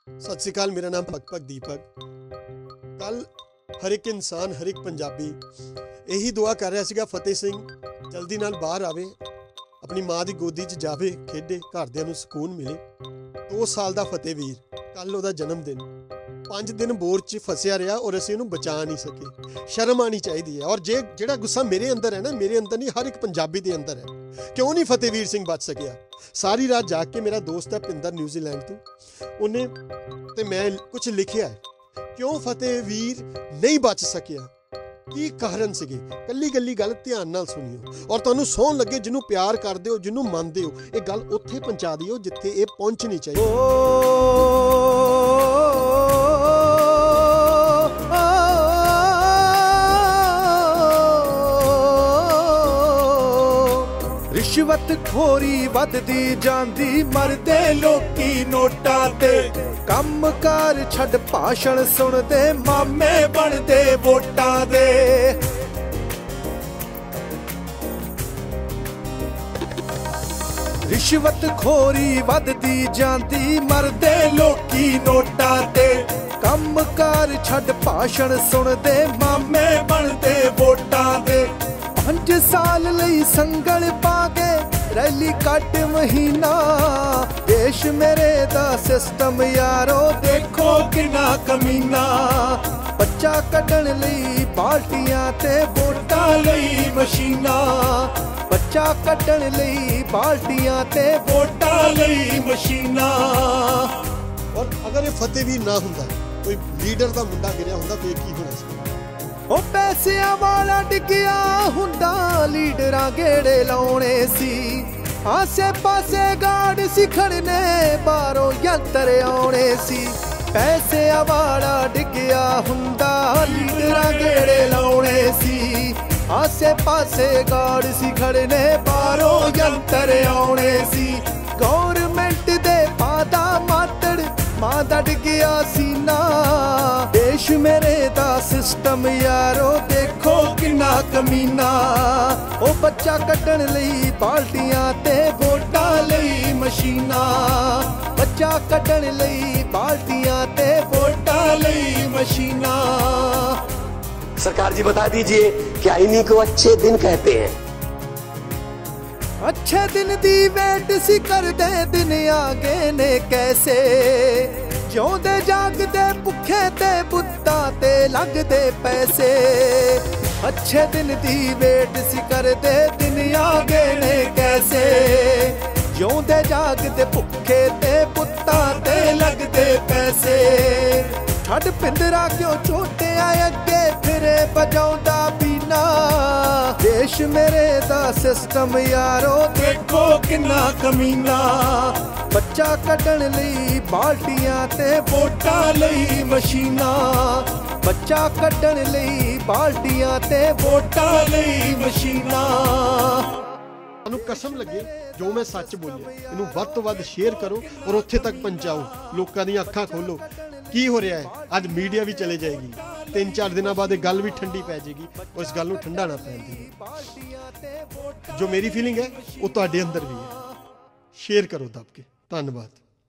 सत श्री अकाल। मेरा नाम पग दीपक। कल हर एक इंसान हर एक पंजाबी यही दुआ कर रहा सीगा फतेह सिंह जल्दी नाल बाहर आवे, अपनी माँ की गोदी च जावे, खेडे, घरदियां नूं सकून मिले। 2 साल का फतेह वीर, कल उहदा जन्मदिन। 5 दिन बोर च फसिया रहा और असीं उहनूं बचा नहीं सके। शर्म आनी चाहिए है। और जिहड़ा गुस्सा मेरे अंदर है ना, मेरे अंदर नहीं, हर एक पंजाबी के अंदर है। क्यों नहीं फतेहवीर सिंह बच सकिया? सारी रात जाग के मेरा दोस्त है पिंदर न्यूजीलैंड तो उन्हें ते मैं कुछ लिखिया है, क्यों फतेहवीर नहीं बच सकिया, की कारण सीगे। कल्ली कल्ली गल ध्यान नाल सुनियो और तुहानूं सौं लगे जिन्हों प्यार करदे हो, जिन्हों मनदे हो, ये गल उत्थे पहुंचा दिओ जिथे ये पहुंचनी चाहिए। रिश्वत खोरी वधदी जांदी, मरदे लोकी नोटां ते। कम कार छड़ भाषण सुनदे, मामे बनदे वोटां दे। रिश्वत खोरी वधदी जांदी, मरदे लोकी नोटां ते। कम कार छड़ भाषण सुनदे, मामे बनदे वोटां दे। 5 साल लई संगल पा के रैली कट महीना, देश मेरे दा सिस्टम यारो देखो किना कमीना। बच्चा कड्ढण लई बाल्टियां ते वोटां लई मशीना, बच्चा कड्ढण लई बाल्टियां ते वोटां लई मशीना। और अगर ये फतेहवीर ना हुंदा, कोई लीडर दा मुंडा गिरिया हुंदा, फिर की होना सी? ओ पैसियां वाला डिग्गिया हुंदा, लीडरां गेड़े लाउणे सी। आसे पासे गाड़ सी खड़ने, बाहरों यंत्र आउणे सी। पैसियां वाला डिग्गिया हुंदा, लीडरां गेड़े लाउणे सी। आसे पासे गाड़ सी खड़ने, बाहरों यंत्र आउणे सी। गौरमेंट दे पादा मातड़, मां दा डिग्गिया सीना। देश मेरे दा सिस्टम यारो देखो किना कमीना। ओ बच्चा कड्ढण लई बाल्टियां ते वोटां लई मशीना, बच्चा कड्ढण लई बाल्टियां ते वोटां लई मशीना। सरकार जी बता दीजिए, क्या इन्हीं को अच्छे दिन कहते हैं? अच्छे दिन दी वेट सी कर दे, दिन आगे ने कैसे। जिउंदे जागदे भुखे ते बुत्ता ते लगदे पैसे। अच्छे दिन दी वेट सी कर दे, दिन आगे ने कैसे। जिउंदे जागदे भुखे ते बुत्ता ते लगदे पैसे। छड़ पिंदरा क्यों छोटे आए अगे, फिरे बजाउंदा बीना। देश मेरे दा सिस्टम यारो देखो किना कमीना। बच्चा कड्ढण लई बाल्टियां ते वोटां लई मशीना, बच्चा कड्ढण लई बाल्टियां ते वोटां लई मशीना। कसम लगे जो मैं सच बोलिया, इनू वध तो वध शेयर करो और उत्थे तक पहुंचाओ। लोकां दी अखां खोलो की हो रहा है। अज मीडिया भी चले जाएगी, 3-4 दिनों बाद गल भी ठंडी पै जाएगी और इस गल नूं ठंडा ना पैण दिओ। जो मेरी फीलिंग है वो तुहाडे अंदर भी है। शेयर करो दब के। धन्यवाद।